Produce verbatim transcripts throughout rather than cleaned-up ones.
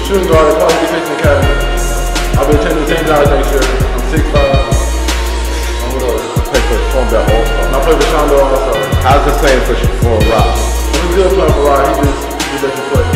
shooting guard at College Education Academy. I'll be attending Saint John's next year. I'm six five. I'm with us. Play for Cornbelt All-Star. And I play for Shondo All-Star. How's it playing for, for Rob? I'm a good player for Rob. He just, he lets me play.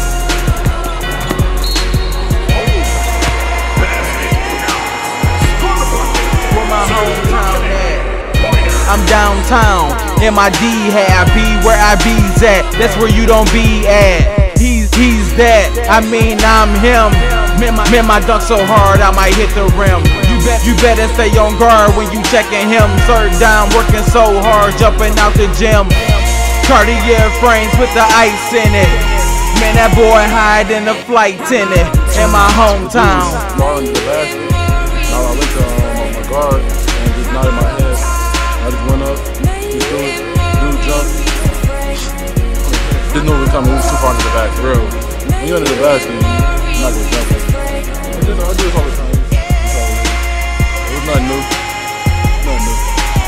Where my hometown at? I'm downtown. In my D hat, I be where I be's at. That's where you don't be at. He's, he's that. I mean, I'm him. Man, my, man, my dunk so hard, I might hit the rim. You bet, you better stay on guard when you checking him. Third down, working so hard, jumping out the gym. Cartier frames with the ice in it. Man, that boy hide in the flight tenant in my hometown. Ball into the basket. Now I went to um, my guard and just nodded my head. I just went up, just threw it, dude jumped. Didn't know what time it was too far into the basket. Real. When you're under the basket, you're not gonna jump it. I do this all the time. It was nothing new. Nothing new.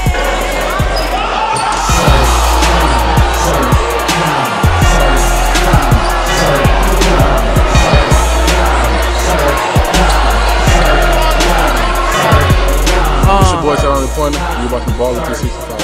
It's your boy Tyler on the corner. You about to ball until sixty-five.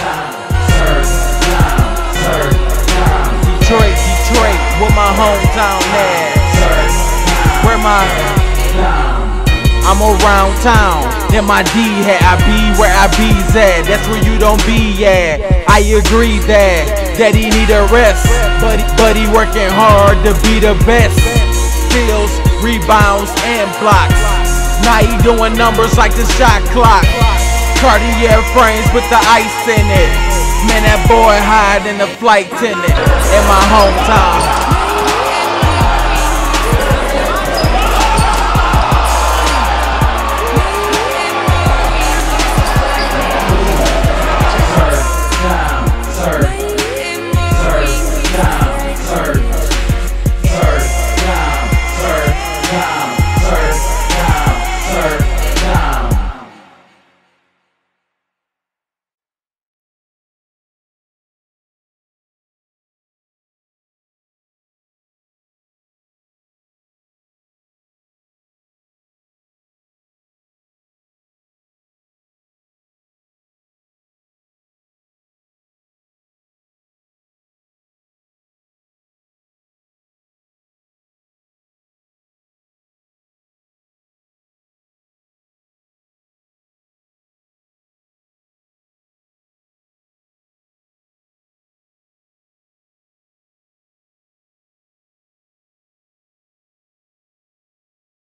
Detroit, Detroit, where my hometown at? Where my I'm around town. In my D hat, I be where I be's at. That's where you don't be at. I agree that that he need a rest, but he, but he working hard to be the best. Steals, rebounds, and blocks. Now he doing numbers like the shot clock. Cartier frames with the ice in it. Man, that boy hide in the flight tenant in my hometown.